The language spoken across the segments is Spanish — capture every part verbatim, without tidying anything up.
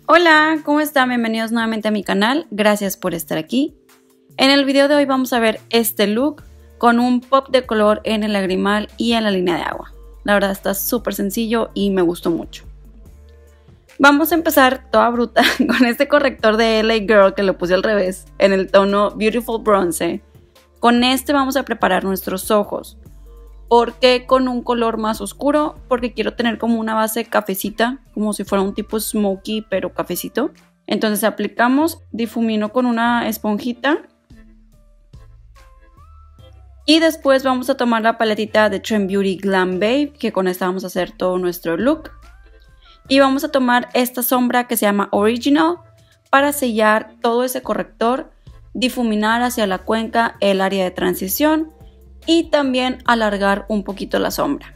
Hola, ¿cómo están? Bienvenidos nuevamente a mi canal, gracias por estar aquí. En el video de hoy vamos a ver este look con un pop de color en el lagrimal y en la línea de agua. La verdad está súper sencillo y me gustó mucho. Vamos a empezar toda bruta con este corrector de L A Girl que lo puse al revés en el tono Beautiful Bronce. Con este vamos a preparar nuestros ojos. ¿Por qué con un color más oscuro? Porque quiero tener como una base cafecita, como si fuera un tipo smoky pero cafecito. Entonces aplicamos, difumino con una esponjita. Y después vamos a tomar la paletita de Trend Beauty Glam Babe, que con esta vamos a hacer todo nuestro look. Y vamos a tomar esta sombra que se llama Original para sellar todo ese corrector, difuminar hacia la cuenca el área de transición y también alargar un poquito la sombra.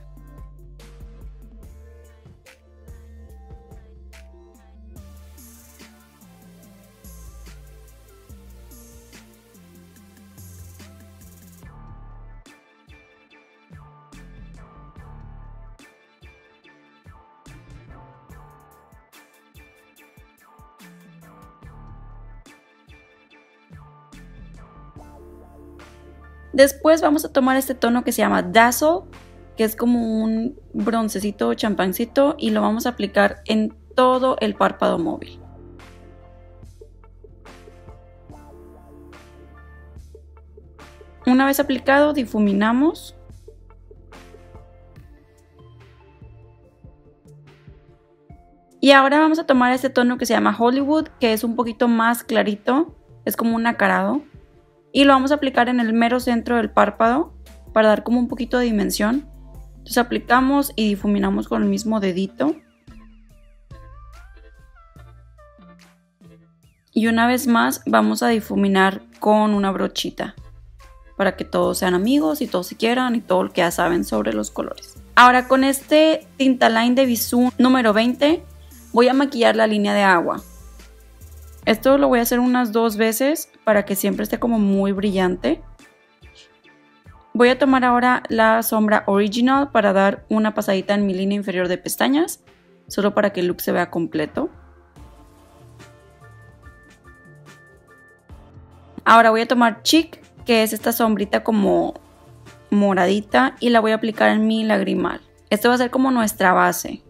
Después vamos a tomar este tono que se llama Dazzle, que es como un broncecito champancito, y lo vamos a aplicar en todo el párpado móvil. Una vez aplicado, difuminamos. Y ahora vamos a tomar este tono que se llama Hollywood, que es un poquito más clarito, es como un nacarado. Y lo vamos a aplicar en el mero centro del párpado para dar como un poquito de dimensión. Entonces aplicamos y difuminamos con el mismo dedito. Y una vez más vamos a difuminar con una brochita para que todos sean amigos y todos se quieran y todo lo que ya saben sobre los colores. Ahora con este Tintaline de Bisú número veinte voy a maquillar la línea de agua. Esto lo voy a hacer unas dos veces para que siempre esté como muy brillante. Voy a tomar ahora la sombra Original para dar una pasadita en mi línea inferior de pestañas, solo para que el look se vea completo. Ahora voy a tomar Chic, que es esta sombrita como moradita, y la voy a aplicar en mi lagrimal. Esto va a ser como nuestra base.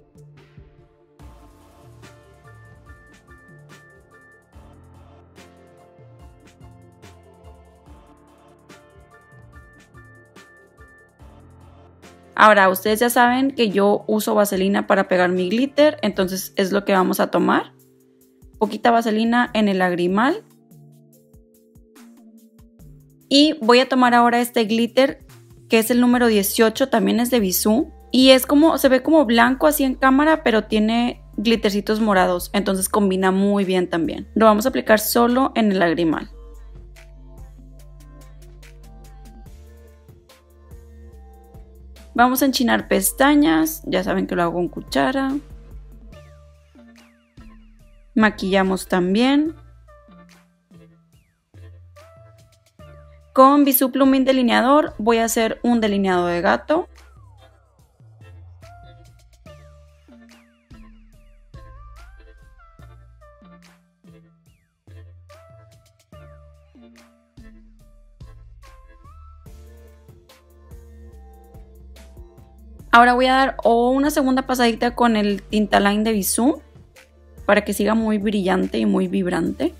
Ahora, ustedes ya saben que yo uso vaselina para pegar mi glitter, entonces es lo que vamos a tomar. Poquita vaselina en el lagrimal. Y voy a tomar ahora este glitter, que es el número dieciocho, también es de Bisú. Y es como, se ve como blanco así en cámara, pero tiene glittercitos morados, entonces combina muy bien también. Lo vamos a aplicar solo en el lagrimal. Vamos a enchinar pestañas, ya saben que lo hago con cuchara. Maquillamos también. Con Bisú Plumín Delineador voy a hacer un delineado de gato. Ahora voy a dar una segunda pasadita con el Tintaline de Bisú para que siga muy brillante y muy vibrante.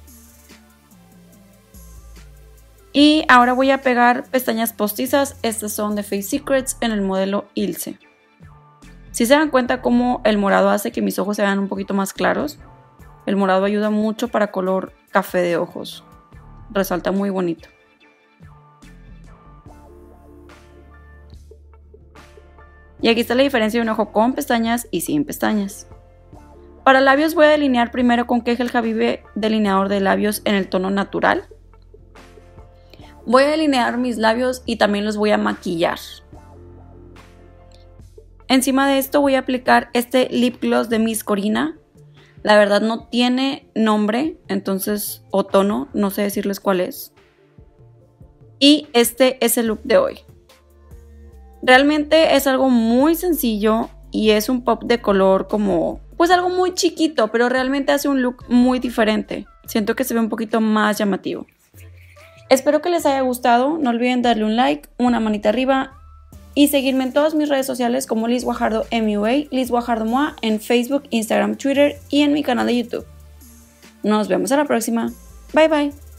Y ahora voy a pegar pestañas postizas, estas son de Face Secrets en el modelo Ilse. Si se dan cuenta cómo el morado hace que mis ojos se vean un poquito más claros, el morado ayuda mucho para color café de ojos, resalta muy bonito. Y aquí está la diferencia de un ojo con pestañas y sin pestañas. Para labios voy a delinear primero con Kegel Habibi delineador de labios en el tono natural. Voy a delinear mis labios y también los voy a maquillar. Encima de esto voy a aplicar este lip gloss de Miss Corina. La verdad no tiene nombre, entonces, o tono, no sé decirles cuál es. Y este es el look de hoy. Realmente es algo muy sencillo y es un pop de color como pues algo muy chiquito, pero realmente hace un look muy diferente. Siento que se ve un poquito más llamativo. Espero que les haya gustado, no olviden darle un like, una manita arriba y seguirme en todas mis redes sociales como Liz Guajardo M U A, Liz Guajardo M U A en Facebook, Instagram, Twitter y en mi canal de YouTube. Nos vemos a la próxima. Bye bye.